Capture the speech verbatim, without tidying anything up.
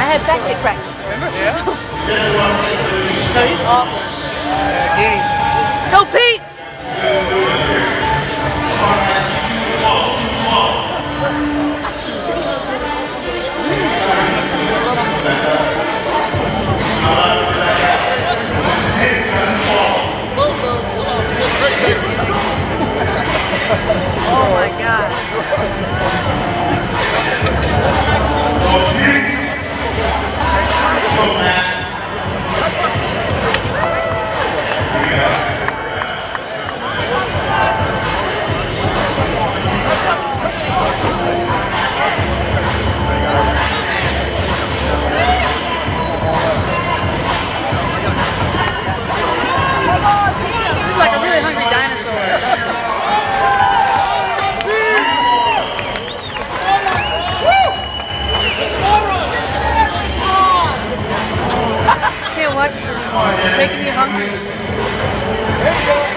had back kick practice, remember? Yeah. No, he's awful. Uh, game. Go, Pete! Oh my God. He's like a really hungry dinosaur. Watch this anymore. It's making me hungry.